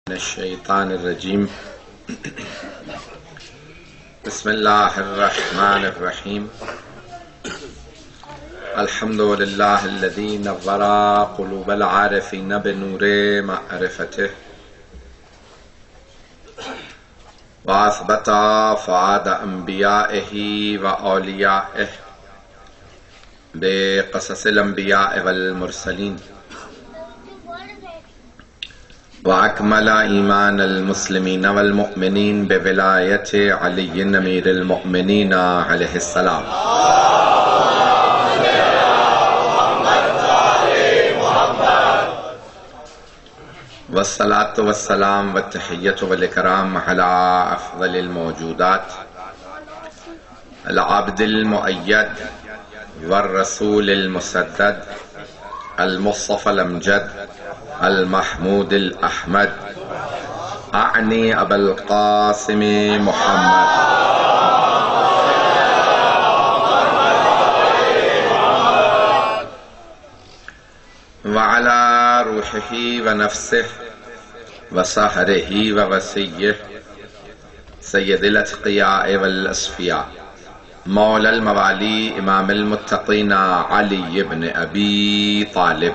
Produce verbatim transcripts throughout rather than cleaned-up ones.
من الشیطان الرجیم بسم اللہ الرحمن الرحیم الحمد للہ الذی نور قلوب العارفین بنور معرفته واثبت فؤاد انبیائه واولیائه بقصص الانبیاء والمرسلین وَأَكْمَلَ إِيمَانَ الْمُسْلِمِينَ وَالْمُؤْمِنِينَ بِوِلَایَةِ عَلِيِّ أَمِيرِ الْمُؤْمِنِينَ عَلَيْهِ السَّلَامُ وَالصَّلَاةُ وَالسَّلَامُ وَالتَّحِيَّةُ وَالْإِكْرَامُ عَلَى أَفْضَلِ الْمَوْجُودَاتِ الْعَبْدِ الْمُؤَيَّدِ وَالرَّسُولِ الْمُسَدَّدِ المصطفى الأمجد المحمود الأحمد أعني أبا القاسم محمد وعلى روحه ونفسه وسهره ووسيه سيد الأتقياء والأصفياء مولى الموالي إمام المتقين علي بن أبي طالب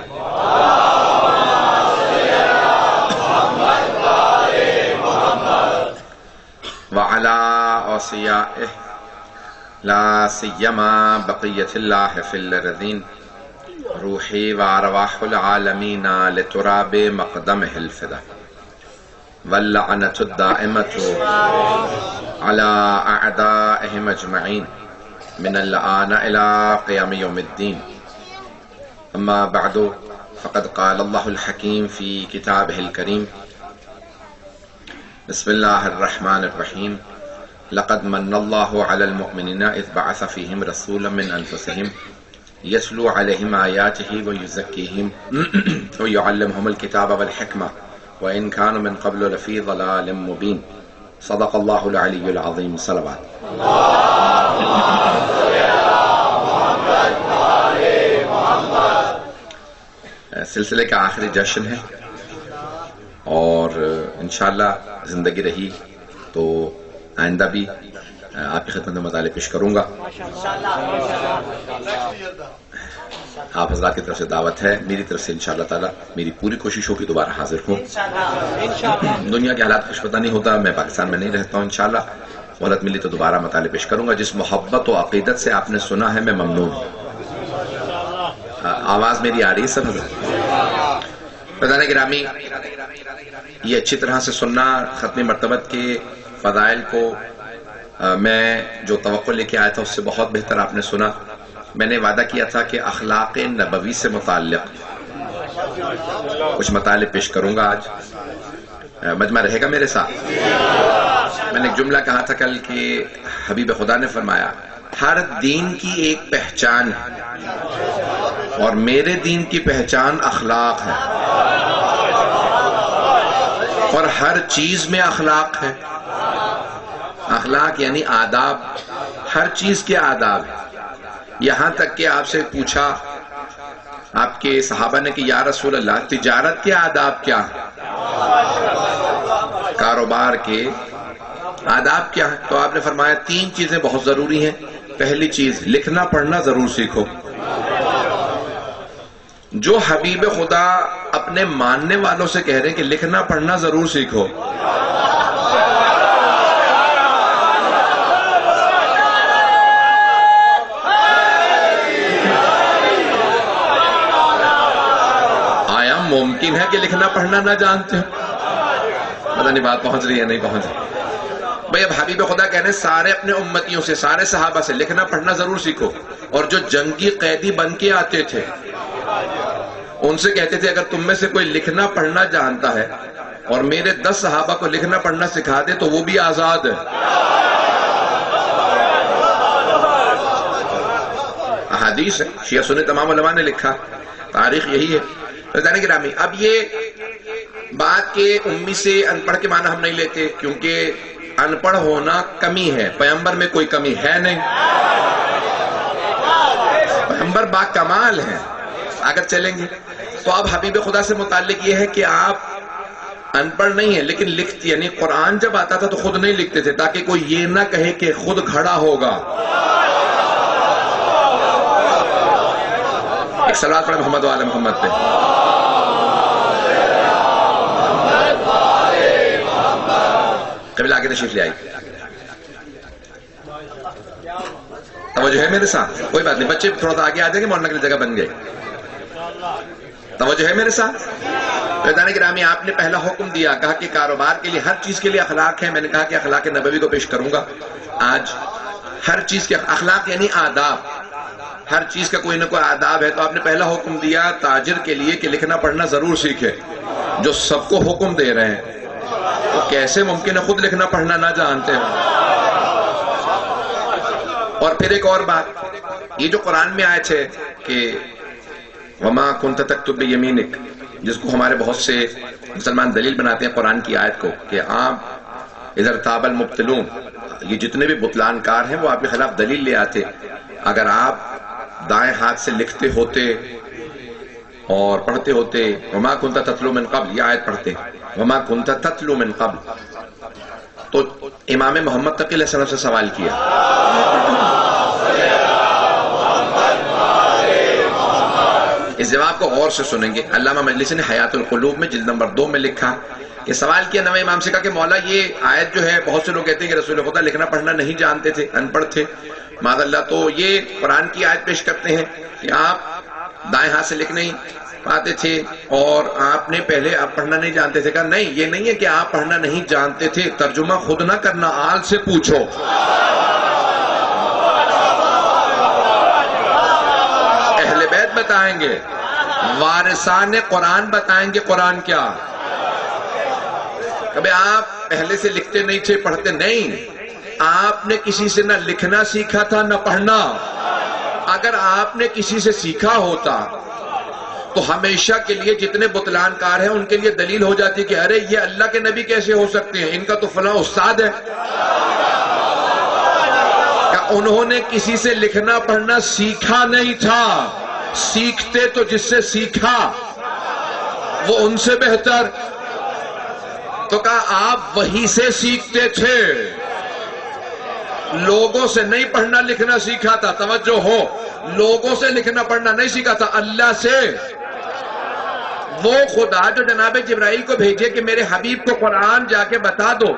وعلى أوصيائه لا سيما بقية الله في الأرضين روحي وأرواح العالمين لتراب مقدمه الفدا واللعنة الدائمة على أعدائهم أجمعين من الآن إلى قيام يوم الدين أما بعد فقد قال الله الحكيم في كتابه الكريم بسم الله الرحمن الرحيم لقد من الله على المؤمنين إذ بعث فيهم رسولا من أنفسهم يتلو عليهم آياته ويزكيهم ويعلمهم الكتاب والحكمة وإن كانوا من قبل لفي ضلال مبين صدق الله العلي العظيم صلوات سلسلے کا آخری جشن ہے اور انشاءاللہ زندگی رہی تو آئندہ بھی آپ کی خدمت میں مطالعے پیش کروں گا. آپ حضرات کی طرف سے دعوت ہے, میری طرف سے انشاءاللہ تعالی میری پوری کوشش ہوگی دوبارہ حاضر ہوں. دنیا کے حالات کچھ پتہ نہیں ہوتا, میں پاکستان میں نہیں رہتا ہوں. انشاءاللہ مہلت ملی تو دوبارہ مطالعے پیش کروں گا. جس محبت و عقیدت سے آپ نے سنا ہے میں ممنون ہوں. آواز میری آ رہی ہے سب حضرت؟ فضائل گرامی, یہ اچھی طرح سے سننا ختم مرتبت کے فضائل کو میں جو توقع لے کے آیا تھا اس سے بہت بہتر آپ نے سنا. میں نے وعدہ کیا تھا کہ اخلاق نبوی سے متعلق کچھ مطالب پیش کروں گا. آج مجمع رہے گا میرے ساتھ. میں نے ایک جملہ کہا تھا کل کہ حبیب خدا نے فرمایا ہر دین کی ایک پہچان ہے اور میرے دین کی پہچان اخلاق ہے, اور ہر چیز میں اخلاق ہے. اخلاق یعنی آداب, ہر چیز کے آداب ہے. یہاں تک کہ آپ سے پوچھا آپ کے صحابہ نے کہ یا رسول اللہ تجارت کے آداب کیا ہیں, کاروبار کے آداب کیا ہیں؟ تو آپ نے فرمایا تین چیزیں بہت ضروری ہیں. پہلی چیز لکھنا پڑھنا ضرور سیکھو. جو حبیب خدا اپنے ماننے والوں سے کہہ رہے ہیں کہ لکھنا پڑھنا ضرور سیکھو, آیا ممکن ہے کہ لکھنا پڑھنا نہ جانتے ہو؟ پتہ نہیں بات پہنچ رہی ہے نہیں پہنچ رہی. بھئی اب حبیب خدا کہہ رہے ہیں سارے اپنے امتیوں سے, سارے صحابہ سے لکھنا پڑھنا ضرور سیکھو. اور جو جنگی قیدی بن کے آتے تھے ان سے کہتے تھے اگر تم میں سے کوئی لکھنا پڑھنا جانتا ہے اور میرے دس صحابہ کو لکھنا پڑھنا سکھا دے تو وہ بھی آزاد ہے. احادیث ہے, شیعہ سنی تمام علماء نے لکھا, تاریخ یہی ہے. رضوان گرامی, اب یہ بات کہ امی سے ان پڑھ کے معنی ہم نہیں لیتے, کیونکہ ان پڑھ ہونا کمی ہے, پیغمبر میں کوئی کمی ہے نہیں. پیغمبر با کمال ہیں. اگر چلیں گے تو اب حبیب خدا سے متعلق یہ ہے کہ آپ ان پڑھ نہیں ہے لیکن لکھتی، یعنی قرآن جب آتا تھا تو خود نہیں لکھتے تھے تاکہ کوئی یہ نہ کہے کہ خود کھڑا ہوگا. ایک صلوات پڑھیں محمد و آل محمد پہ. قبل آگے تشریف لے آئی. توجہ ہے میرے ساتھ؟ کوئی بات نہیں، بچے تھوڑا سا آگے آ جائیں گے، مولانا کے لیے جگہ بن گئی. توجہ ہے میرے ساتھ؟ فیضان گرامی، آپ نے پہلا حکم دیا، کہا کہ کاروبار کے لیے ہر چیز کے لیے اخلاق ہے. میں نے کہا کہ اخلاق نبوی کو پیش کروں گا آج. ہر چیز کے اخلاق یعنی آداب، ہر چیز کا کوئی نہ کوئی آداب ہے. تو آپ نے پہلا حکم دیا تاجر کے لیے کہ لکھنا پڑھنا ضرور سیکھے. جو سب کو حکم دے رہے ہیں تو کیسے ممکن ہے خود لکھنا پڑھنا نہ جانتے ہیں؟ اور پھر ایک اور بات، یہ جو قرآن میں آیت ہے کہ وَمَا كُنْتَ تَكْتُبُ بِيَمِينِكَ، جس کو ہمارے بہت سے مسلمان دلیل بناتے ہیں قرآن کی آیت کو کہ آپ اِذَا ارْتَابَ الْمُبْطِلُونَ، یہ جتنے بھی بطلان کار ہیں وہ آپ کے خلاف دلیل لے آتے. اگر آپ دائیں ہاتھ سے لکھتے ہوتے اور پڑھتے ہوتے وَمَا كُنْتَ تَتْلُو مِنْ قَبْلِ، یہ آیت پڑھتے وَمَا كُنْتَ تَتْلُو مِنْ قَبْلِ، تو امام محمد تقی علیہ السلام سے سوال کیا. اس جواب کو غور سے سنیں گے. علامہ مجلسی نے حیات القلوب میں جلد نمبر دو میں لکھا کہ سوال کیا نوے امام سے، کہا کہ مولا یہ آیت جو ہے بہت سے لوگ کہتے ہیں کہ رسول خدا لکھنا پڑھنا نہیں جانتے تھے، ان پڑھ تھے معاذ اللہ، تو یہ قرآن کی آیت پیش کرتے ہیں کہ آپ دائیں ہاتھ سے لکھ نہیں پاتے تھے اور آپ نے پہلے آپ پڑھنا نہیں جانتے تھے. کہا نہیں، یہ نہیں ہے کہ آپ پڑھنا نہیں جانتے تھے، ترجمہ خود نہ کرنا، آل سے پوچھو. اہل بیت بتائیں گے، وارثان قرآن بتائیں گے قرآن کیا. کبھی آپ پہلے سے لکھتے نہیں تھے، پڑھتے نہیں، آپ نے کسی سے نہ لکھنا سیکھا تھا نہ پڑھنا. اگر آپ نے کسی سے سیکھا ہوتا تو ہمیشہ کے لیے جتنے بطلان کار ہیں ان کے لیے دلیل ہو جاتی کہ ارے یہ اللہ کے نبی کیسے ہو سکتے ہیں، ان کا تو فلاں استاد ہے. کہ انہوں نے کسی سے لکھنا پڑھنا سیکھا نہیں تھا، سیکھتے تو جس سے سیکھا وہ ان سے بہتر. تو کہا آپ وہی سے سیکھتے تھے، لوگوں سے نہیں پڑھنا لکھنا سیکھا تھا. توجہ ہو، لوگوں سے لکھنا پڑھنا نہیں سیکھا تھا، اللہ سے. وہ خدا جو جناب جبرائیل کو بھیجے کہ میرے حبیب کو قرآن جا کے بتا دو.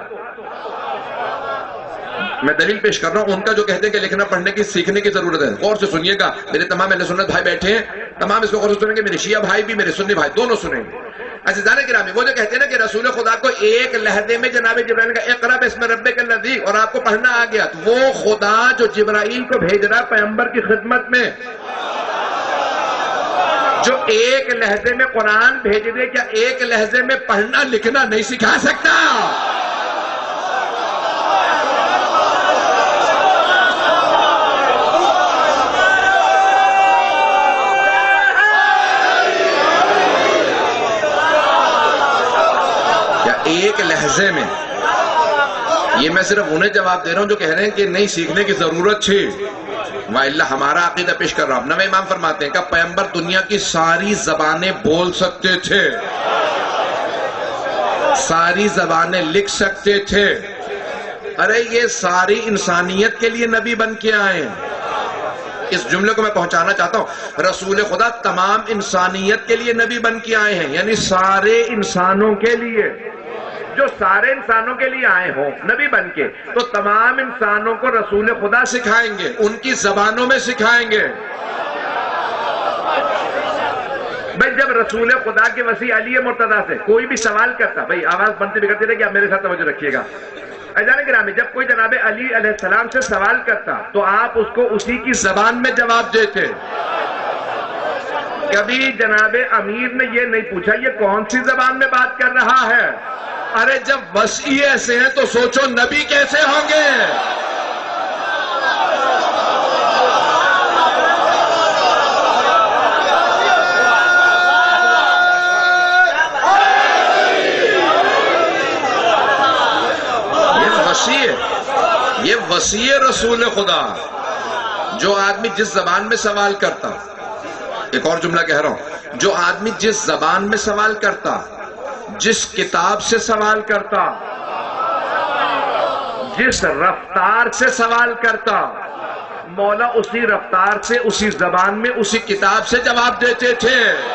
میں دلیل پیش کر رہا ہوں ان کا جو کہتے ہیں کہ لکھنا پڑھنے کی سیکھنے کی ضرورت ہے. غور سے سنیے گا، میرے تمام اہل سنت بھائی بیٹھے ہیں، تمام اس کو غور سے سنیں گے، میرے شیعہ بھائی بھی میرے سنی بھائی دونوں سنیں گے. عزیزان گرامی، وہ جو کہتے ہیں نا کہ رسول خدا کو ایک لہجے میں جناب جبرائیل کا اقرا بسم ربک الذی اور آپ کو پڑھنا آ گیا، تو وہ خدا جو جبرائیل کو بھیج رہا پیغمبر کی خدمت میں، جو ایک لہجے میں قرآن بھیج دے، کیا ایک لہجے میں پڑھنا لکھنا نہیں سکھا سکتا؟ کیا ایک لہجے میں؟ یہ میں صرف انہیں جواب دے رہا ہوں جو کہہ رہے ہیں کہ نہیں سیکھنے کی ضرورت تھی. وَإِلَّا ہمارا عقیدہ پیش کر رہا ہوں. نوے امام فرماتے ہیں کہ پیغمبر دنیا کی ساری زبانیں بول سکتے تھے، ساری زبانیں لکھ سکتے تھے. ارے یہ ساری انسانیت کے لیے نبی بن کے آئے ہیں. اس جملے کو میں پہنچانا چاہتا ہوں، رسول خدا تمام انسانیت کے لیے نبی بن کے آئے ہیں، یعنی سارے انسانوں کے لیے. جو سارے انسانوں کے لیے آئے ہوں نبی بن کے، تو تمام انسانوں کو رسول خدا سکھائیں گے، ان کی زبانوں میں سکھائیں گے. بھئی جب رسول خدا کے وسیع علی مرتضیٰ سے کوئی بھی سوال کرتا، بھئی آواز بنتی بگڑتی رہے کہ آپ میرے ساتھ توجہ رکھیے گا. عزیزان گرامی، جب کوئی جناب علی علیہ السلام سے سوال کرتا تو آپ اس کو اسی کی زبان میں جواب دیتے. کبھی جناب امیر نے یہ نہیں پوچھا یہ کون سی زبان میں بات کر رہا ہے. ارے جب وسیع ایسے ہیں تو سوچو نبی کیسے ہوں گے. یہ وسیع یہ وسیع رسول خدا، جو آدمی جس زبان میں سوال کرتا، ایک اور جملہ کہہ رہا ہوں، جو آدمی جس زبان میں سوال کرتا جس کتاب سے سوال کرتا، جس رفتار سے سوال کرتا، مولا اسی رفتار سے، اسی زبان میں، اسی کتاب سے جواب دیتے تھے۔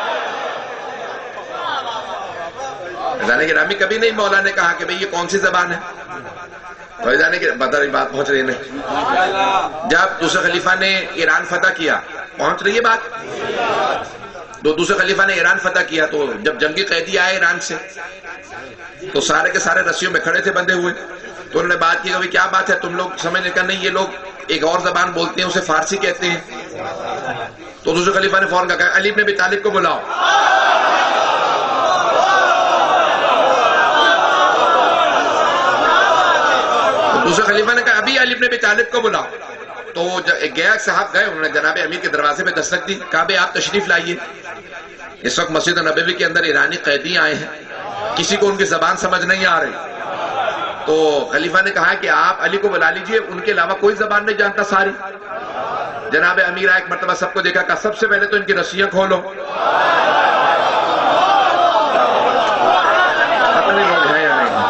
جانے کے رامی کبھی نہیں مولا نے کہا کہ بھئی یہ کون سی زبان ہے، تو جانے کے بتا رہی بات پہنچ رہی نہیں۔ جب دوسرے خلیفہ نے ایران فتح کیا، پہنچ رہی ہے بات، تو دوسرے خلیفہ نے ایران فتح کیا، تو جب جنگی قیدی آئے ایران سے تو سارے کے سارے رسیوں میں کھڑے تھے بندے ہوئے، تو انہوں نے بات کی کہ کیا بات ہے، تم لوگ سمجھنے کا نہیں، یہ لوگ ایک اور زبان بولتے ہیں، اسے فارسی کہتے ہیں۔ تو دوسرے خلیفہ نے فوراً کہا علی بن ابی طالب کو بلاؤ۔ دوسرے خلیفہ نے کہا ابھی علی بن ابی طالب کو بلاؤ۔ تو گیا صاحب گئے، انہوں نے جناب امیر کے دروازے پہ دستک دی، کہا بھئی آپ تشریف لائیے، اس وقت مسجد نبوی کے اندر ایرانی قیدی آئے ہیں، کسی کو ان کی زبان سمجھ نہیں آ رہی۔ تو خلیفہ نے کہا کہ آپ علی کو بلا لیجئے، ان کے علاوہ کوئی زبان نہیں جانتا ساری۔ جناب امیر ایک مرتبہ سب کو دیکھا، کہا سب سے پہلے تو ان کی رسیاں کھولو۔ پتہ نہیں لوگ ہیں یا نہیں،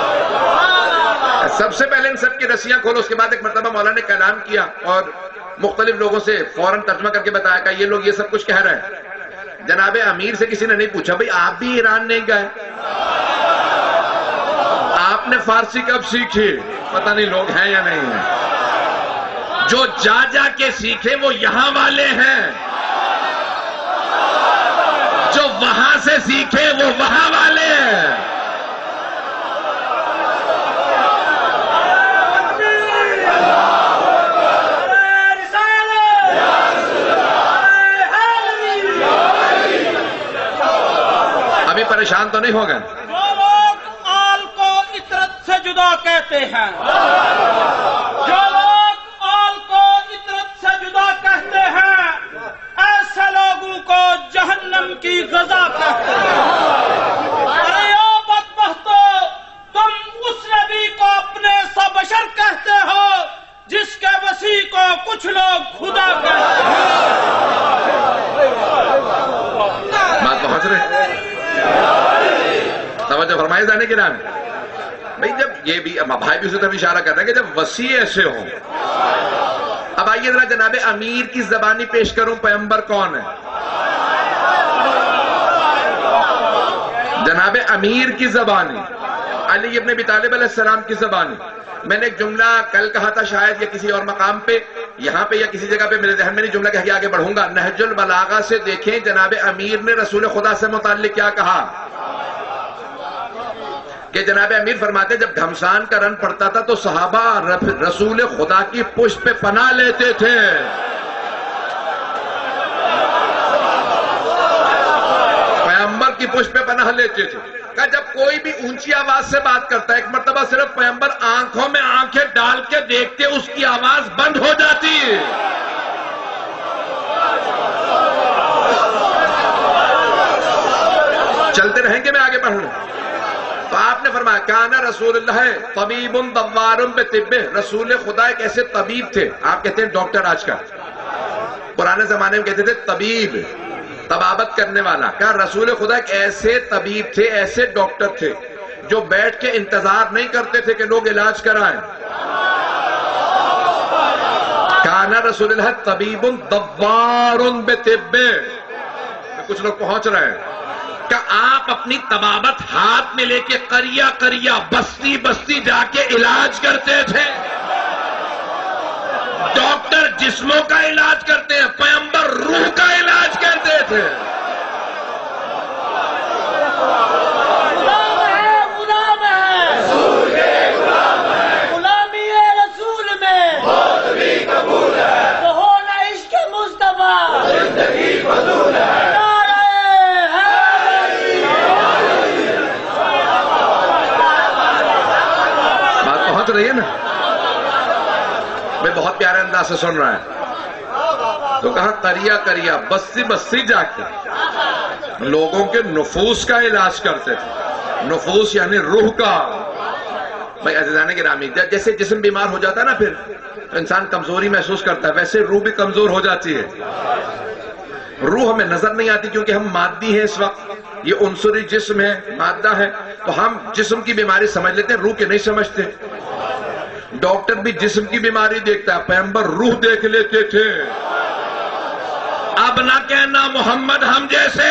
سب سے پہلے ان سب کی رسیاں کھولو۔ اس کے بعد ایک مرتبہ مولا نے کلام کیا اور مختلف لوگوں سے فوراً ترجمہ کر کے بتایا کہ یہ لوگ یہ سب کچھ کہہ رہے ہیں۔ جناب امیر سے کسی نے نہیں پوچھا بھئی آپ بھی ایران نہیں گئے، آپ نے فارسی کب سیکھی؟ پتہ نہیں لوگ ہیں یا نہیں ہیں۔ جو جا جا کے سیکھے وہ یہاں والے ہیں، جو وہاں سے سیکھے وہ وہاں والے ہیں۔ ابھی پریشان تو نہیں ہو گئے؟ جو لوگ آل کو عطرت سے جدا کہتے ہیں، جو لوگ آل کو عطرت سے جدا کہتے ہیں، ایسے لوگوں کو جہنم کی غذا کہتے ہیں۔ ارے او بدبختو، تم اس نبی کو اپنے سا بشر کہتے ہو جس کے وسیع کو کچھ لوگ خدا کہتے ہیں۔ بات پہنچ رہے توجہ فرمائے جانے کے نام بھئی، جب یہ بھی بھائی بھی اسی طرف اشارہ کر رہے ہیں کہ جب وسیع ایسے ہوں۔ اب آئیے ذرا جناب امیر کی زبانی پیش کروں، پیغمبر کون ہے؟ جناب امیر کی زبانی، علی بن ابی طالب علیہ السلام کی زبانی۔ میں نے ایک جملہ کل کہا تھا شاید یا کسی اور مقام پہ، یہاں پہ یا کسی جگہ پہ میرے ذہن میں نہیں، جملہ کہہ کے آگے بڑھوں گا۔ نہج البلاغہ سے دیکھیں جناب امیر نے رسول خدا سے متعلق کیا کہا، کہ جناب امیر فرماتے جب گھمسان کا رن پڑتا تھا تو صحابہ رسول خدا کی پشت پہ پناہ لیتے تھے۔ پیغمبر کی پشت پہ پناہ لیتے تھے۔ کہ جب کوئی بھی اونچی آواز سے بات کرتا ہے، ایک مرتبہ صرف پیغمبر آنکھوں میں آنکھیں ڈال کے دیکھتے، اس کی آواز بند ہو جاتی۔ چلتے رہیں گے، میں آگے بڑھوں۔ تو آپ نے فرمایا کانا رسول اللہ طبیب دوار بطبہ، رسول خدا ایک ایسے طبیب تھے، آپ کہتے ہیں ڈاکٹر آج کل، پرانے زمانے میں کہتے تھے طبیب، طبابت کرنے والا۔ کہا رسول خدا ایک ایسے طبیب تھے، ایسے ڈاکٹر تھے جو بیٹھ کے انتظار نہیں کرتے تھے کہ لوگ علاج کرائیں۔ کانا رسول اللہ طبیب دوار بطبہ، کچھ لوگ پہنچ رہے ہیں کہ آپ اپنی طبابت ہاتھ میں لے کے قریہ قریہ بستی بستی جا کے علاج کرتے تھے۔ ڈاکٹر جسموں کا علاج کرتے ہیں، پیغمبر روح کا علاج کرتے تھے۔ غلام ہے، غلام ہے، غلامی رسول میں موت بھی قبول ہے، تو ہونا عشق مصطفیٰ زندگی فضول ہے۔ رہی ہے نا، میں بہت پیارے انداز سے سن رہا ہے۔ تو کہا قریہ قریہ بستی بستی جا کے لوگوں کے نفوس کا علاج کرتے تھے۔ نفوس یعنی روح کا۔ بھائی عزیزان گرامی، جیسے جسم بیمار ہو جاتا ہے نا پھر تو انسان کمزوری محسوس کرتا ہے، ویسے روح بھی کمزور ہو جاتی ہے۔ روح ہمیں نظر نہیں آتی کیونکہ ہم مادی ہیں اس وقت، یہ عنصری جسم ہے، مادہ ہے، تو ہم جسم کی بیماری سمجھ لیتے ہیں، روح کے نہیں سمجھتے۔ ڈاکٹر بھی جسم کی بیماری دیکھتا ہے، پیغمبر روح دیکھ لیتے تھے۔ اب نہ کہنا محمد ہم جیسے،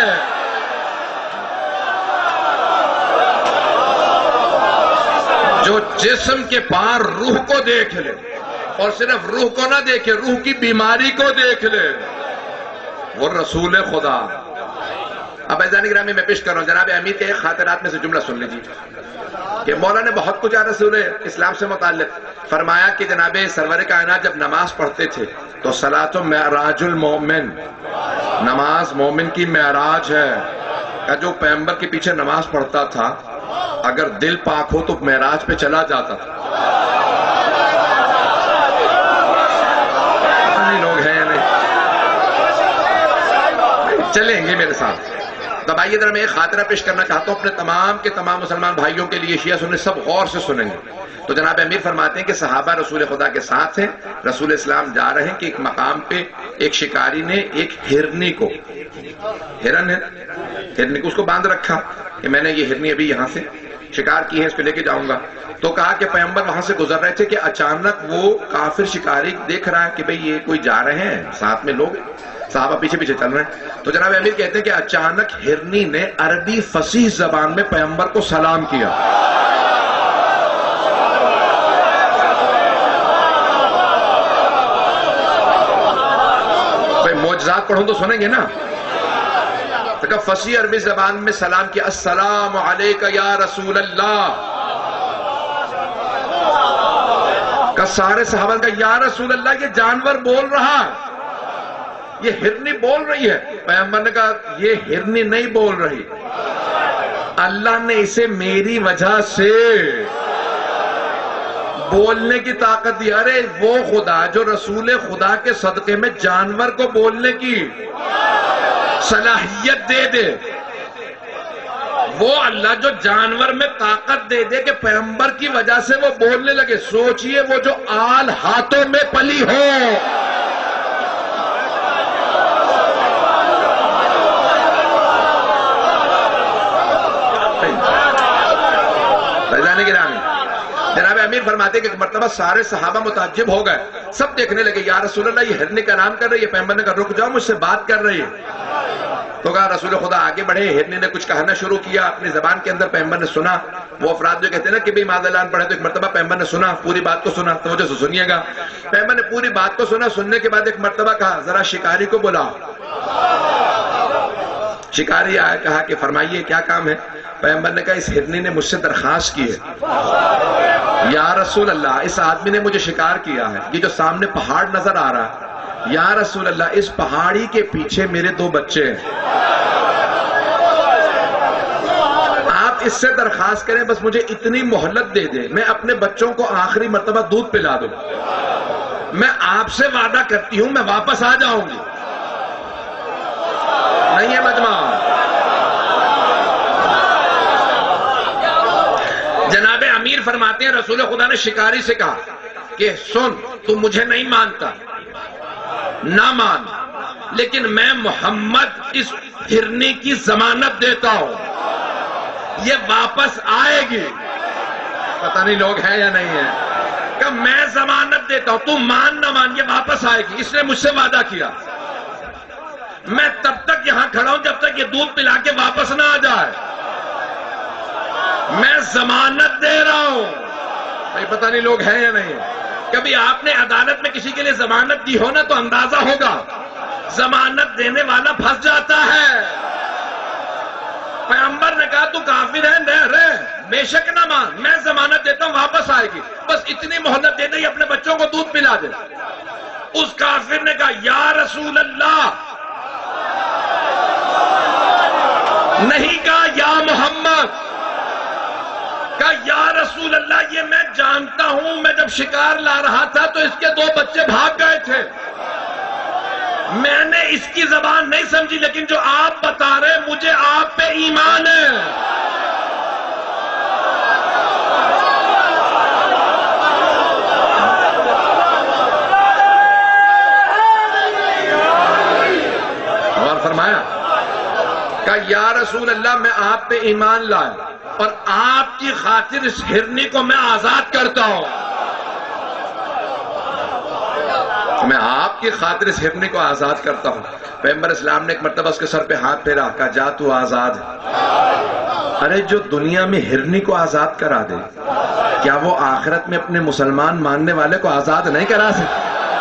جو جسم کے پار روح کو دیکھ لے، اور صرف روح کو نہ دیکھے، روح کی بیماری کو دیکھ لے، وہ رسول خدا۔ اب عزیزان گرامی میں پیش کر رہا ہوں جناب امیر کے ایک خاطرات میں سے جملہ سن لیجیے کہ مولا نے بہت کچھ رسول اسلام سے متعلق فرمایا کہ جناب سرور کائنات جب نماز پڑھتے تھے تو صلاۃ معراج المومن، نماز مومن کی معراج ہے، کہ جو پیغمبر کے پیچھے نماز پڑھتا تھا اگر دل پاک ہو تو معراج پہ چلا جاتا تھا۔ لوگ ہیں یا نہیں؟ چلیں گے میرے ساتھ؟ تب آئیے ذرا میں ایک خاطرہ پیش کرنا چاہتا ہوں اپنے تمام کے تمام مسلمان بھائیوں کے لیے، شیعہ سنی سب غور سے سنیں گے۔ تو جناب امیر فرماتے ہیں کہ صحابہ رسول خدا کے ساتھ ہیں، رسول اسلام جا رہے ہیں کہ ایک مقام پہ ایک شکاری نے ایک ہرنی کو، ہرن ہے، ہرنی کو اس کو باندھ رکھا کہ میں نے یہ ہرنی ابھی یہاں سے شکار کی ہے، اس کو لے کے جاؤں گا۔ تو کہا کہ پیغمبر وہاں سے گزر رہے تھے کہ اچانک وہ کافر شکاری دیکھ رہا ہے کہ بھئی یہ کوئی جا رہے ہیں، ساتھ میں لوگ صحابہ پیچھے پیچھے چل رہے ہیں۔ تو جناب امیر کہتے ہیں کہ اچانک ہرنی نے عربی فصیح زبان میں پیغمبر کو سلام کیا۔ بھئی معجزات پڑھوں تو سنیں گے نا؟ تو کہا فصیح عربی زبان میں سلام کیا، السلام علیکہ یا رسول اللہ۔ کہ سارے صحابہ نے کہا یا رسول اللہ یہ جانور بول رہا ہے، یہ ہرنی بول رہی ہے۔ پیغمبر نے کہا یہ ہرنی نہیں بول رہی، اللہ نے اسے میری وجہ سے بولنے کی طاقت دی۔ ارے وہ خدا جو رسول خدا کے صدقے میں جانور کو بولنے کی صلاحیت دے دے، وہ اللہ جو جانور میں طاقت دے دے کہ پیغمبر کی وجہ سے وہ بولنے لگے، سوچئے وہ جو آل ہاتھوں میں پلی ہو۔ جناب امیر فرماتے کہ ایک مرتبہ سارے صحابہ متعجب ہو گئے، سب دیکھنے لگے یا رسول اللہ یہ ہرنی کا نام کر رہی ہے۔ پیغمبر نے کہا رک جاؤ، مجھ سے بات کر رہی ہے۔ تو کہا رسول خدا آگے بڑھے، ہرنی نے کچھ کہنا شروع کیا اپنی زبان کے اندر، پیغمبر نے سنا۔ وہ افراد جو کہتے ہیں نا کہ بھئی مادلان پڑھے، تو ایک مرتبہ پیغمبر نے سنا، پوری بات کو سنا، توجہ سے سنیے گا۔ پیغمبر نے پوری بات کو سنا، سننے کے بعد ایک مرتبہ کہا ذرا شکاری کو بلاؤ۔ شکاری آیا، کہا کہ فرمائیے کیا کام ہے؟ پیغمبر نے کہا اس ہرنی نے مجھ سے درخواست کی ہے یا رسول اللہ، اس آدمی نے مجھے شکار کیا ہے، یہ جو سامنے پہاڑ نظر آ رہا ہے، یا رسول اللہ اس پہاڑی کے پیچھے میرے دو بچے ہیں، آپ اس سے درخواست کریں بس مجھے اتنی مہلت دے دیں، میں اپنے بچوں کو آخری مرتبہ دودھ پلا دوں، میں آپ سے وعدہ کرتی ہوں میں واپس آ جاؤں گی۔ نہیں ہے مجمع؟ جناب امیر فرماتے ہیں رسول خدا نے شکاری سے کہا کہ سن تو مجھے نہیں مانتا، نہ مان، لیکن میں محمد اس ہرنی کی ضمانت دیتا ہوں یہ واپس آئے گی۔ پتہ نہیں لوگ ہیں یا نہیں ہیں؟ کہ میں ضمانت دیتا ہوں، تو مان نہ مان یہ واپس آئے گی، اس نے مجھ سے وعدہ کیا، میں تب تک یہاں کھڑا ہوں جب تک یہ دودھ پلا کے واپس نہ آ جائے، میں ضمانت دے رہا ہوں۔ پتہ نہیں لوگ ہیں یا نہیں؟ کبھی آپ نے عدالت میں کسی کے لیے ضمانت دی ہو نا تو اندازہ ہوگا ضمانت دینے والا پھنس جاتا ہے۔ پیغمبر نے کہا تو کافر ہے، نہ رہ، بے شک نہ مان، میں ضمانت دیتا ہوں واپس آئے گی، بس اتنی مہلت دے دے یہ اپنے بچوں کو دودھ پلا دے۔ اس کافر نے کہا یا رسول اللہ، نہیں کہا یا محمد، کہا یا رسول اللہ یہ میں جانتا ہوں، میں جب شکار لا رہا تھا تو اس کے دو بچے بھاگ گئے تھے، میں نے اس کی زبان نہیں سمجھی، لیکن جو آپ بتا رہے مجھے آپ پہ ایمان ہے۔ اور فرمایا کہا یا رسول اللہ میں آپ پہ ایمان لایا اور آپ کی خاطر اس ہرنی کو میں آزاد کرتا ہوں، میں آپ کی خاطر اس ہرنی کو آزاد کرتا ہوں۔ پیغمبر اسلام نے ایک مرتبہ اس کے سر پہ ہاتھ پھیرا، کہا جا تو آزاد ہے۔ ارے جو دنیا میں ہرنی کو آزاد کرا دے، کیا وہ آخرت میں اپنے مسلمان ماننے والے کو آزاد نہیں کرا سکتے؟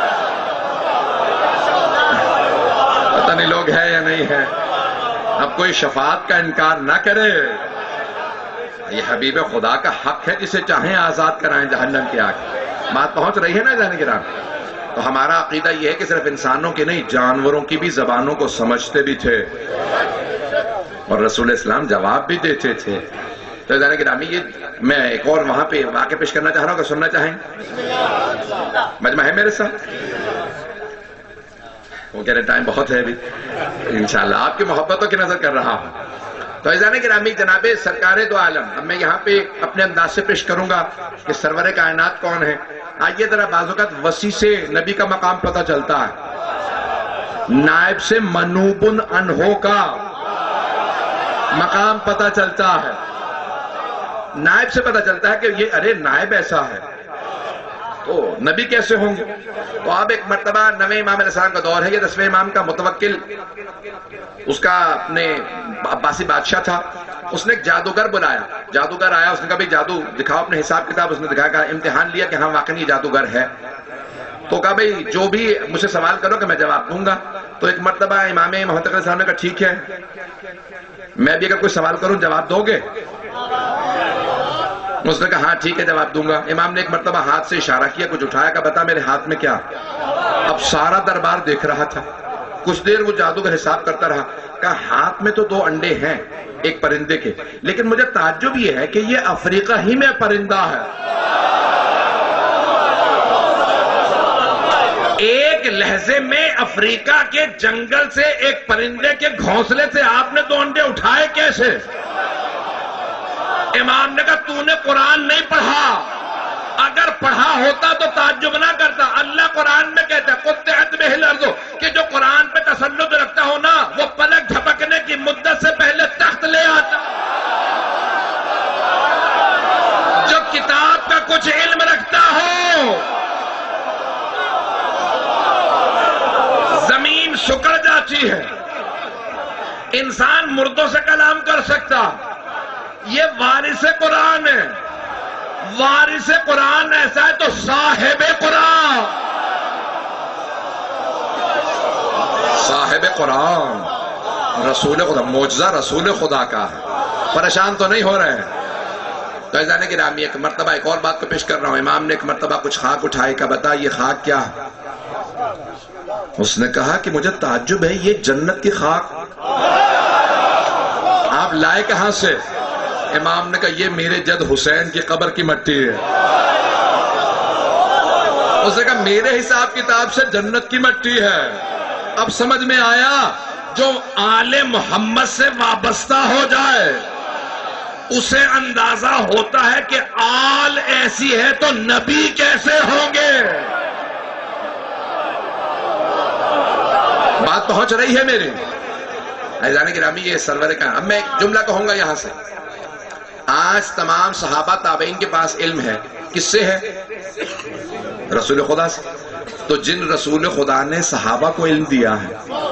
پتہ نہیں لوگ ہے یا نہیں ہے۔ اب کوئی شفاعت کا انکار نہ کرے، یہ حبیب خدا کا حق ہے، جسے چاہیں آزاد کرائیں جہنم کی آگ۔ بات پہنچ رہی ہے نا جانے گرام؟ تو ہمارا عقیدہ یہ ہے کہ صرف انسانوں کی نہیں، جانوروں کی بھی زبانوں کو سمجھتے بھی تھے اور رسول اسلام جواب بھی دیتے تھے۔ تو جانے گرامی یہ میں ایک اور وہاں پہ واقعہ پیش کرنا چاہ رہا ہوں، کہ سننا چاہیں مجمع ہے میرے ساتھ؟ وہ کہہ رہے ٹائم بہت ہے ابھی، انشاءاللہ آپ کی محبتوں کی نظر کر رہا ہوں۔ تو عزیزان گرامی، جناب سرکار دو عالم، اب میں یہاں پہ اپنے انداز سے پیش کروں گا کہ سرور کائنات کون ہے۔ آئیے ذرا بعض اوقات وسیع سے نبی کا مقام پتہ چلتا ہے، نائب سے منوب عنہ کا مقام پتہ چلتا ہے، نائب سے پتہ چلتا ہے کہ یہ ارے نائب ایسا ہے تو نبی کیسے ہوں گے۔ تو اب ایک مرتبہ نویں امام علیہ السلام کا دور ہے، یہ دسویں امام کا متوکل اس کا اپنے عباسی بادشاہ تھا، اس نے ایک جادوگر بلایا، جادوگر آیا، اس نے کہا بھئی جادو دکھاؤ اپنے حساب کتاب، اس نے دکھایا، کہا امتحان لیا کہ ہاں واقعی یہ جادوگر ہے، تو کہا بھئی جو بھی مجھ سے سوال کرو کہ میں جواب دوں گا۔ تو ایک مرتبہ امام محمد علیہ السلام نے کہا ٹھیک ہے، میں بھی اگر کوئی سوال کروں جواب دو گے؟ اس نے کہا ہاں ٹھیک ہے جواب دوں گا۔ امام نے ایک مرتبہ ہاتھ سے اشارہ کیا، کچھ اٹھایا، کہا بتا میرے ہاتھ میں کیا؟ اب سارا دربار دیکھ رہا تھا، کچھ دیر وہ جادوگر حساب کرتا رہا، کہا ہاتھ میں تو دو انڈے ہیں ایک پرندے کے، لیکن مجھے تعجب یہ ہے کہ یہ افریقہ ہی میں پرندہ ہے، ایک لہجے میں افریقہ کے جنگل سے ایک پرندے کے گھونسلے سے آپ نے دو انڈے اٹھائے کیسے؟ امام نے کہا تو نے قرآن نہیں پڑھا، اگر پڑھا ہوتا تو تعجب نہ کرتا۔ اللہ قرآن میں کہتا ہے قطعت بہ الارض، کہ جو قرآن پہ تسلط رکھتا ہو نا وہ پلک جھپکنے کی مدت سے پہلے تخت لے آتا، جو کتاب کا کچھ علم رکھتا ہو زمین سکڑ جاتی ہے، انسان مردوں سے کلام کر سکتا، یہ وارث قرآن ہے، وارث قرآن ایسا ہے تو صاحب قرآن، صاحب قرآن رسول خدا، معجزہ رسول خدا کا ہے، پریشان تو نہیں ہو رہے ہیں۔ تو عزیزان گرامی ایک مرتبہ ایک اور بات کو پیش کر رہا ہوں، امام نے ایک مرتبہ کچھ خاک اٹھائی، کا بتا یہ خاک کیا ہے؟ اس نے کہا کہ مجھے تعجب ہے یہ جنت کی خاک آپ لائے کہاں سے؟ امام نے کہا یہ میرے جد حسین کی قبر کی مٹی ہے۔ اس نے کہا میرے حساب کتاب سے جنت کی مٹی ہے۔ اب سمجھ میں آیا، جو آل محمد سے وابستہ ہو جائے اسے اندازہ ہوتا ہے کہ آل ایسی ہے تو نبی کیسے ہوں گے۔ بات پہنچ رہی ہے میری؟ عزیزان گرامی یہ سرور کا، اب میں ایک جملہ کہوں گا یہاں سے، آج تمام صحابہ تابعین کے پاس علم ہے، کس سے ہے؟ رسول خدا سے۔ تو جن رسول خدا نے صحابہ کو علم دیا ہے،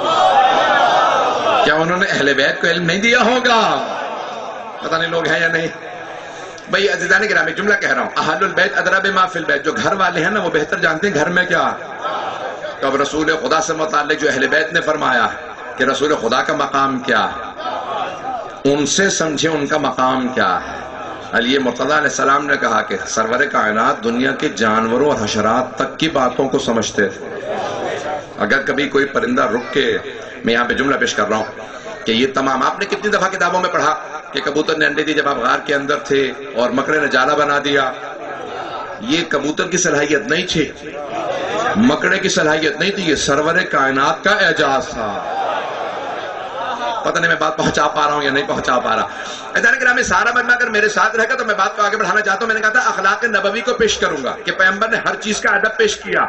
کیا انہوں نے اہل بیت کو علم نہیں دیا ہوگا؟ پتہ نہیں لوگ ہیں یا نہیں۔ بھئی عزیزان گرامی جملہ کہہ رہا ہوں، اہل البیت ادری بما فی البیت، جو گھر والے ہیں نا وہ بہتر جانتے ہیں گھر میں کیا۔ تو اب رسول خدا سے متعلق جو اہل بیت نے فرمایا کہ رسول خدا کا مقام کیا ہے، ان سے سمجھے ان کا مقام کیا ہے۔ علی مرتضیٰ علیہ السلام نے کہا کہ سرور کائنات دنیا کے جانوروں اور حشرات تک کی باتوں کو سمجھتے تھے۔ اگر کبھی کوئی پرندہ رک کے، میں یہاں پہ جملہ پیش کر رہا ہوں کہ یہ تمام، آپ نے کتنی دفعہ کتابوں میں پڑھا کہ کبوتر نے انڈے دی جب آپ غار کے اندر تھے اور مکڑے نے جالا بنا دیا۔ یہ کبوتر کی صلاحیت نہیں تھی، مکڑے کی صلاحیت نہیں تھی، یہ سرور کائنات کا اعجاز تھا۔ پتہ نہیں میں بات پہنچا پا رہا ہوں یا نہیں پہنچا پا رہا۔ عزیزان گرامی سارا مجمع اگر میرے ساتھ رہے گا تو میں بات کو آگے بڑھانا چاہتا ہوں۔ میں نے کہا تھا اخلاق نبوی کو پیش کروں گا کہ پیغمبر نے ہر چیز کا ادب پیش کیا۔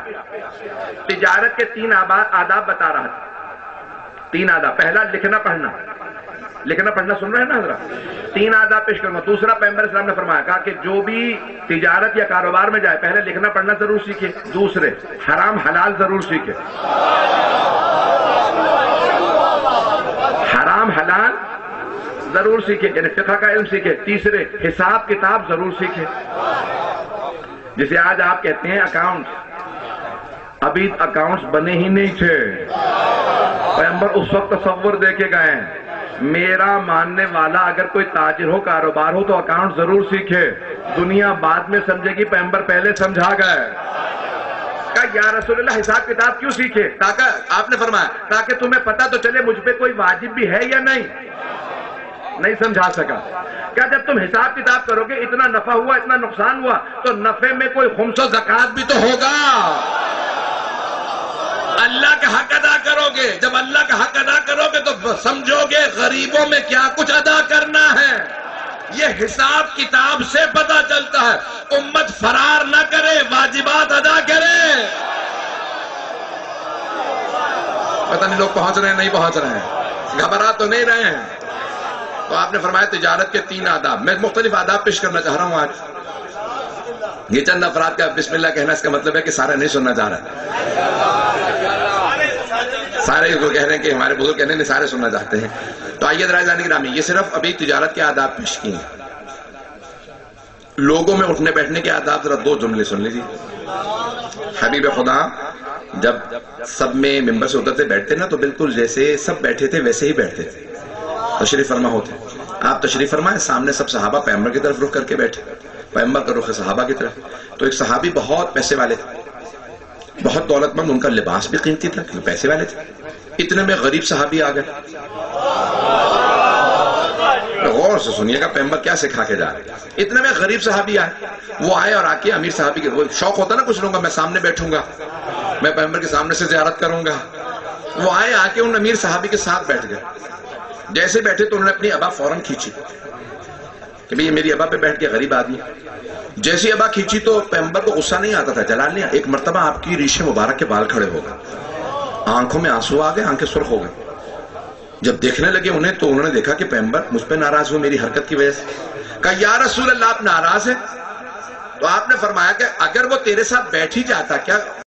تجارت کے تین آداب بتا رہا تھا، تین آداب۔ پہلا لکھنا پڑھنا، لکھنا پڑھنا سن رہے ہیں نا حضرات؟ تین آداب پیش کروں گا. دوسرا پیغمبر اسلام نے فرمایا کہا کہ جو بھی تجارت یا کاروبار میں جائے پہلے لکھنا پڑھنا ضرور سیکھے, دوسرے حرام حلال ضرور سیکھے, حرام حلال ضرور سیکھے یعنی فقہ کا علم سیکھے, تیسرے حساب کتاب ضرور سیکھے. جسے آج آپ کہتے ہیں اکاؤنٹ, ابھی اکاؤنٹس بنے ہی نہیں تھے. پیغمبر اس وقت تصور دے کے گئے میرا ماننے والا اگر کوئی تاجر ہو کاروبار ہو تو اکاؤنٹ ضرور سیکھے, دنیا بعد میں سمجھے گی, پیغمبر پہلے سمجھا گئے. کہا یا رسول اللہ حساب کتاب کیوں سیکھے؟ تاکہ آپ نے فرمایا تاکہ تمہیں پتا تو چلے مجھ پہ کوئی واجب بھی ہے یا نہیں. نہیں سمجھا سکا. کیا جب تم حساب کتاب کرو گے اتنا نفع ہوا اتنا نقصان ہوا تو نفع میں کوئی خمس و زکات بھی تو ہوگا. اللہ کا حق ادا کرو گے, جب اللہ کا حق ادا کرو گے تو سمجھو گے غریبوں میں کیا کچھ ادا کرنا ہے. یہ حساب کتاب سے پتا چلتا ہے. امت فرار نہ کرے, واجبات ادا کرے. پتہ نہیں لوگ پہنچ رہے ہیں نہیں پہنچ رہے ہیں, گھبرا تو نہیں رہے ہیں. تو آپ نے فرمایا تجارت کے تین آداب. میں مختلف آداب پیش کرنا چاہ رہا ہوں آج. یہ چند افراد کا بسم اللہ کہنا اس کا مطلب ہے کہ سارے نہیں سننا چاہ رہے, سارے کو کہہ رہے ہیں کہ ہمارے بزرگ کہنے نہیں سارے سننا چاہتے ہیں. تو آئیے رائزان گرامی, یہ صرف ابھی تجارت کے آداب پیش کیے ہیں. لوگوں میں اٹھنے بیٹھنے کے آداب ذرا دو جملے سن لیجیے. حبیب خدا جب سب میں ممبر سے اترتے بیٹھتے نا تو بالکل جیسے سب بیٹھے تھے ویسے ہی بیٹھتے تھے, تشریف فرما ہوتے. آپ تشریف فرمائے, سامنے سب صحابہ پیغمبر کی طرف رخ کر کے بیٹھے, پیغمبر کا رخ صحابہ کی طرف. تو ایک صحابی بہت پیسے والے تھے, بہت دولت مند, ان کا لباس بھی قیمتی تھا کیونکہ پیسے والے تھے. اتنے میں غریب صحابی آ گئے. غور سے سنیے گا پیغمبر کیا سکھا کے جا رہے ہیں. اتنے میں غریب صحابی آئے, وہ آئے اور آ کے امیر صحابی کے, وہ شوق ہوتا نا کچھ لوگوں کا میں سامنے بیٹھوں گا, میں پیغمبر کے سامنے سے زیارت کروں گا. وہ آئے آ کے ان امیر صحابی کے ساتھ بیٹھ گئے. جیسے بیٹھے تو انہوں نے اپنی ابا فوراً کھینچی کہ بھئی یہ میری ابا پہ بیٹھ کے غریب آدمی. جیسی ابا کھینچی تو پیغمبر کو غصہ نہیں آتا تھا, جلال نہیں. ایک مرتبہ آپ کی ریش مبارک کے بال کھڑے ہو گئے, آنکھوں میں آنسو آ گئے, آنکھیں سرخ ہو گئے. جب دیکھنے لگے انہیں تو انہوں نے دیکھا کہ پیغمبر مجھ پہ ناراض ہوئے میری حرکت کی وجہ سے. کہا یا رسول اللہ آپ ناراض ہیں؟ تو آپ نے فرمایا کہ اگر وہ تیرے ساتھ بیٹھ ہی جاتا کیا